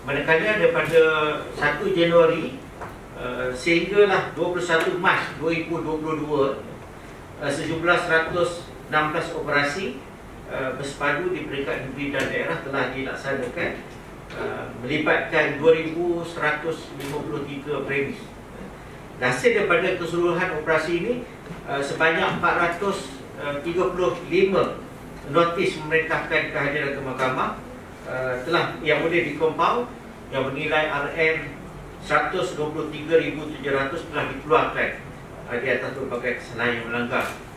Manakala daripada 1 Januari sehinggalah 21 Mac 2022, sejumlah 116 operasi bersepadu di peringkat negeri dan daerah telah dilaksanakan, melibatkan 2,153 premis. Hasil daripada keseluruhan operasi ini, sebanyak 435 notis memerintahkan kehadiran ke mahkamah telah yang boleh dikompau, yang bernilai RM123,700 telah dikeluarkan di atas berbagai kesalahan yang melanggar